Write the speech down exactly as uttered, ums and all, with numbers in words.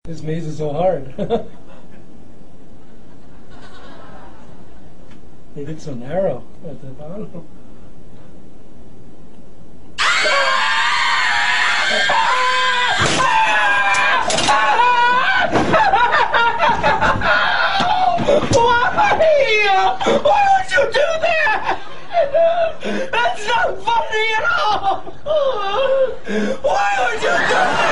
This maze is so hard. They did so narrow at the bottom. Why? Why would you do that? That's not funny at all! Why would you do that?